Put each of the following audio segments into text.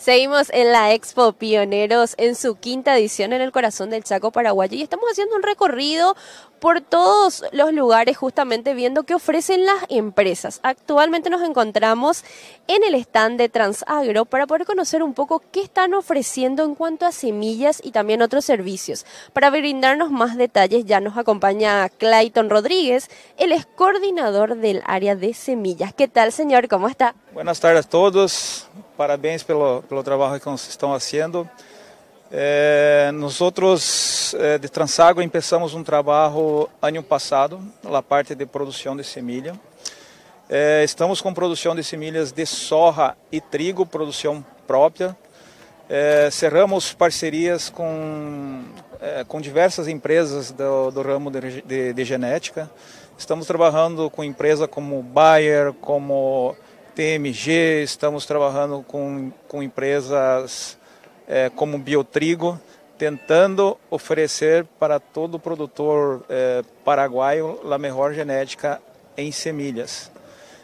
Seguimos en la Expo Pioneros en su quinta edición en el corazón del Chaco paraguayo y estamos haciendo un recorrido por todos los lugares justamente viendo qué ofrecen las empresas. Actualmente nos encontramos en el stand de Transagro para poder conocer un poco qué están ofreciendo en cuanto a semillas y también otros servicios. Para brindarnos más detalles ya nos acompaña Clayton Rodríguez, él es coordinador del área de semillas. ¿Qué tal, señor? ¿Cómo está? Buenas tardes a todos, parabéns pelo trabalho que vocês estão fazendo. Nós de Transagro começamos trabalho ano passado na parte de produção de semilha. Estamos com produção de semilhas de soja e trigo, produção própria. Cerramos parcerias com diversas empresas do ramo de genética. Estamos trabalhando com empresas como Bayer, como TMG, estamos trabalhando com empresas como Biotrigo, tentando oferecer para todo produtor paraguaio a melhor genética em semilhas.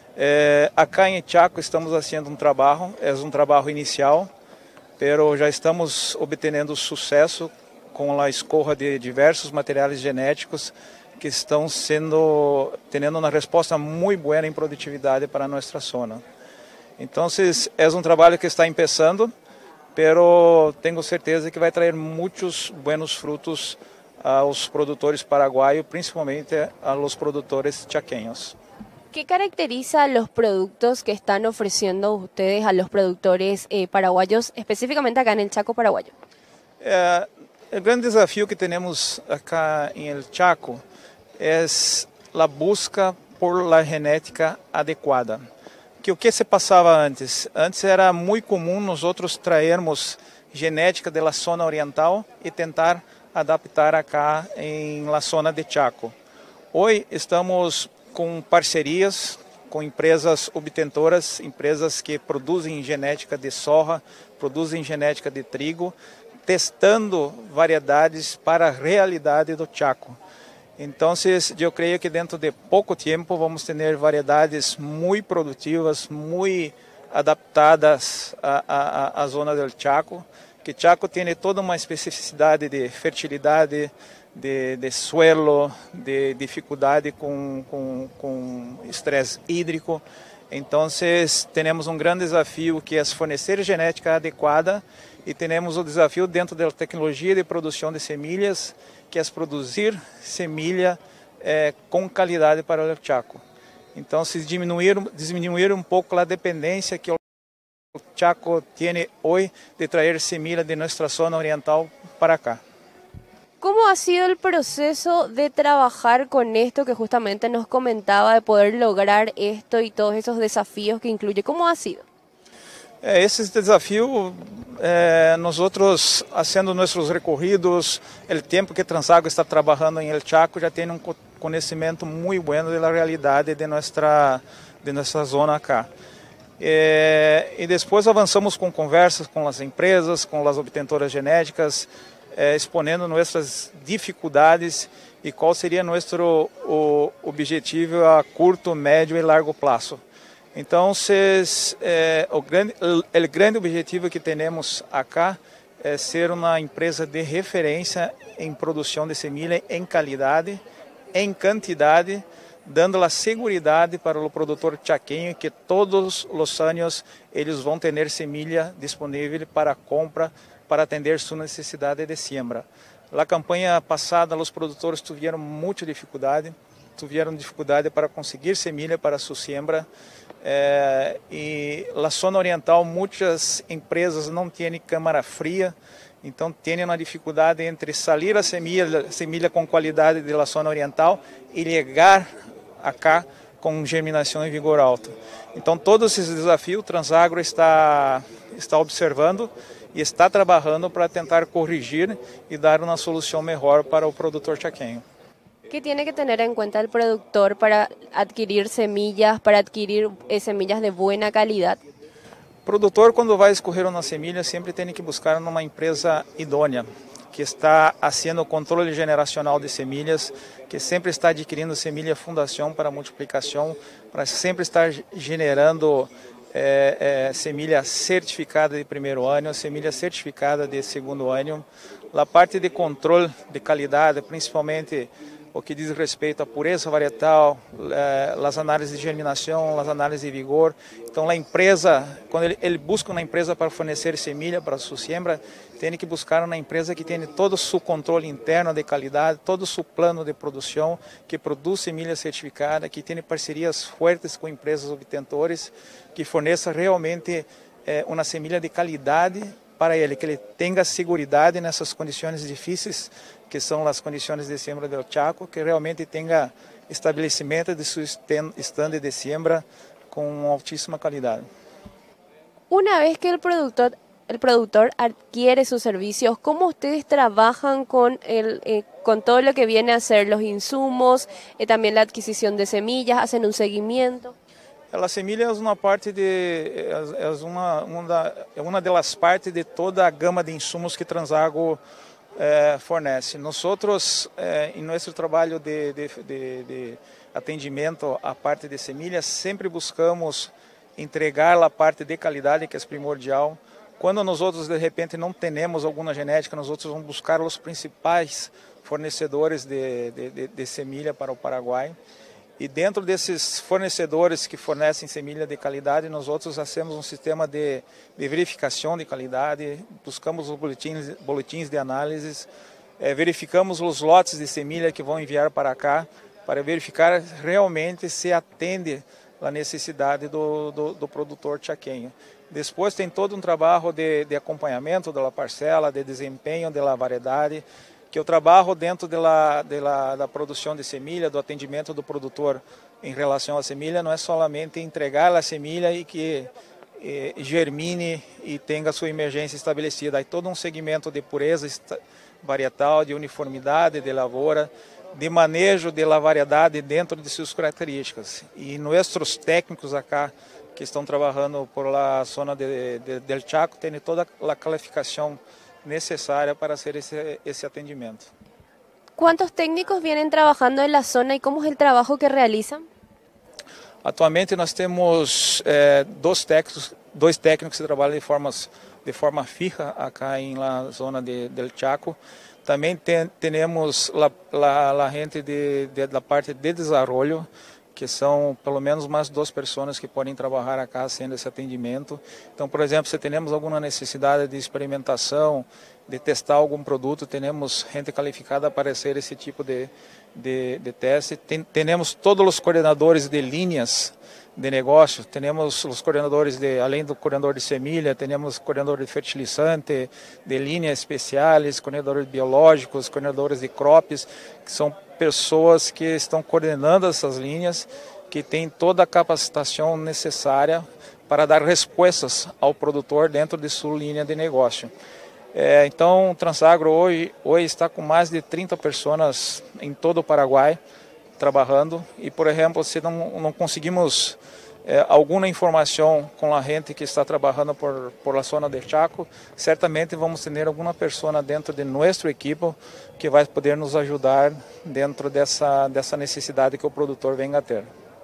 Acá em Chaco estamos fazendo trabalho, é trabalho inicial, mas já estamos obtendo sucesso com a escolha de diversos materiais genéticos que estão tendo uma resposta muito boa em produtividade para a nossa zona. Então, é trabalho que está começando, mas tenho certeza que vai trazer muitos buenos frutos aos produtores paraguaios, principalmente aos produtores chaqueños. ¿Qué caracteriza los productos que están ofreciendo ustedes a los productores paraguayos, específicamente acá en el Chaco paraguayo? O grande desafio que temos acá em El Chaco é a busca por la genética adequada. Que o que se passava antes? Antes era muito comum nós traermos genética da zona oriental e tentar adaptar acá em la zona de Chaco. Hoje estamos com parcerias com empresas obtentoras, empresas que produzem genética de soja, produzem genética de trigo, testando variedades para a realidade do Chaco. Então, eu creio que dentro de pouco tempo vamos ter variedades muito produtivas, muito adaptadas à zona do Chaco, que Chaco tem toda uma especificidade de fertilidade, de suelo, de dificuldade com estresse hídrico. Então, temos grande desafio que é fornecer genética adequada e temos o desafio dentro da tecnologia de produção de semilhas, que é produzir semilha com qualidade para o Chaco. Então, diminuir um pouco a dependência que o Chaco tem hoje de trazer semilha de nossa zona oriental para cá. ¿Cómo ha sido el proceso de trabajar con esto que justamente nos comentaba, de poder lograr esto y todos esos desafíos que incluye? ¿Cómo ha sido? Esse desafio, nós fazendo nossos recorridos, o tempo que Transagro está trabalhando em El Chaco, já tem conhecimento muito bom da realidade de nossa zona acá. E depois avançamos com conversas com as empresas, com as obtentoras genéticas, exponendo nossas dificuldades e qual seria nosso objetivo a curto, médio e largo prazo. Então, o grande objetivo que temos acá é ser uma empresa de referência em produção de semilha em qualidade, em quantidade, dando a segurança para o produtor chaqueño que todos os anos eles vão ter semilha disponível para compra, para atender sua necessidade de siembra. Na campanha passada, os produtores tiveram muita dificuldade, para conseguir semilha para sua siembra. E na zona oriental, muitas empresas não têm câmara fria, então têm uma dificuldade entre sair a semilha com qualidade da zona oriental e chegar acá com germinação em vigor alto. Então, todos esses desafios, o Transagro está observando e está trabalhando para tentar corrigir e dar uma solução melhor para o produtor chaqueño. ¿Qué tiene que tener en cuenta el productor para adquirir semillas, semillas de buena calidad? O produtor, quando vai escolher uma semilha, sempre tem que buscar uma empresa idônea, que está fazendo o controle generacional de semilhas, que sempre está adquirindo semilha fundação para multiplicação, para sempre estar generando semilha certificada de primeiro ano, semilha certificada de segundo ano. A parte de controle de qualidade, principalmente o que diz respeito à pureza varietal, as análises de germinação, as análises de vigor. Então, a empresa, quando ele busca uma empresa para fornecer semilha para sua siembra, tem que buscar uma empresa que tenha todo o seu controle interno de qualidade, todo o seu plano de produção, que produz semilha certificada, que tenha parcerias fortes com empresas obtentores, que forneça realmente uma semilha de qualidade para ele, que ele tenha segurança nessas condições difíceis, que são as condições de siembra do Chaco, que realmente tenha estabelecimento de seu estande de siembra com altíssima qualidade. Una vez que el productor adquiere sus servicios, ¿cómo ustedes trabajan con todo lo que viene a ser los insumos, también la adquisición de semillas, hacen un seguimiento? A semilha é uma parte uma das partes de toda a gama de insumos que Transago fornece. Nós, em nosso trabalho de atendimento à parte de semilhas, sempre buscamos entregar a parte de qualidade, que é primordial. Quando nós de repente não temos alguma genética, nós vamos buscar os principais fornecedores de semilha para o Paraguai. E dentro desses fornecedores que fornecem semilha de qualidade, nós fazemos um sistema de verificação de qualidade, buscamos os boletins de análise, verificamos os lotes de semilha que vão enviar para cá, para verificar realmente se atende a necessidade do produtor chaqueño. Depois tem todo um trabalho de acompanhamento da parcela, de desempenho da variedade, que eu trabalho dentro da produção de semilha, do atendimento do produtor em relação à semilha, não é somente entregar a semilha e que germine e tenha sua emergência estabelecida. Há todo um segmento de pureza varietal, de uniformidade de lavoura, de manejo da variedade dentro de suas características. E nossos técnicos acá, que estão trabalhando por la zona del Chaco, têm toda a qualificação necessária para hacer esse atendimento. ¿Cuántos técnicos vienen trabajando en la zona y cómo es el trabajo que realizan? Atualmente nós temos dois técnicos que trabalham de forma fija acá na zona del Chaco. Também temos a gente da parte de desenvolvimento, que são pelo menos mais 2 pessoas que podem trabalhar acá fazendo esse atendimento. Então, por exemplo, se temos alguma necessidade de experimentação, de testar algum produto, temos gente qualificada para fazer esse tipo de teste. Temos todos os coordenadores de linhas de negócio, temos os coordenadores, além do coordenador de semilha, temos coordenador de fertilizante, de linhas especiais, coordenadores biológicos, coordenadores de crops, que são pessoas que estão coordenando essas linhas, que têm toda a capacitação necessária para dar respostas ao produtor dentro de sua linha de negócio. Então, o Transagro hoje está com mais de 30 pessoas em todo o Paraguai trabalhando e, por exemplo, se não conseguimos alguma informação com a gente que está trabalhando por la zona de Chaco, certamente vamos ter alguma pessoa dentro de nossa equipe que vai poder nos ajudar dentro dessa necessidade que o produtor venga a ter.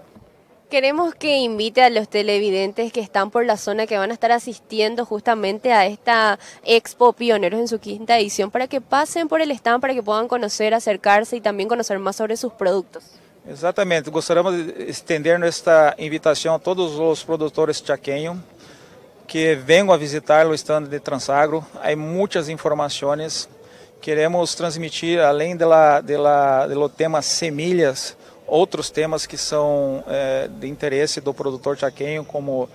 Queremos que invite a los televidentes que están por la zona, que van a estar asistiendo justamente a esta Expo Pioneros en su 5ª edición, para que pasen por el stand, para que puedan conocer, acercarse y también conocer más sobre sus productos. Exatamente, gostaríamos de estender esta invitação a todos os produtores chaqueños que venham a visitar o stand de Transagro. Há muitas informações. Queremos transmitir, além do tema semilhas, outros temas que são de interesse do produtor chaqueño, como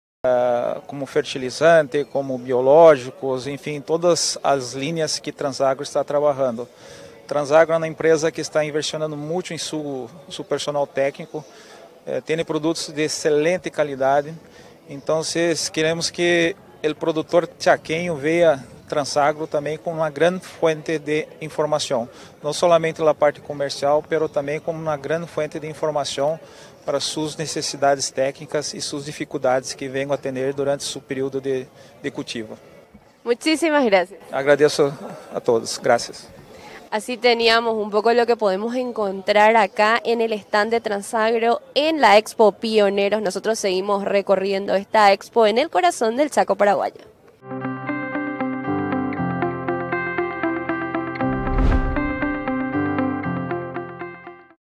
fertilizante, como biológicos, enfim, todas as linhas que Transagro está trabalhando. Transagro é uma empresa que está investindo muito em seu personal técnico, tem produtos de excelente qualidade. Então, queremos que o produtor chaqueño veja Transagro também com uma grande fonte de informação, não somente na parte comercial, mas também como uma grande fonte de informação para suas necessidades técnicas e suas dificuldades que venham a ter durante seu período de cultivo. Muchísimas gracias. Agradeço a todos. Gracias. Así teníamos un poco lo que podemos encontrar acá en el stand de Transagro en la Expo Pioneros. Nosotros seguimos recorriendo esta expo en el corazón del Chaco paraguayo.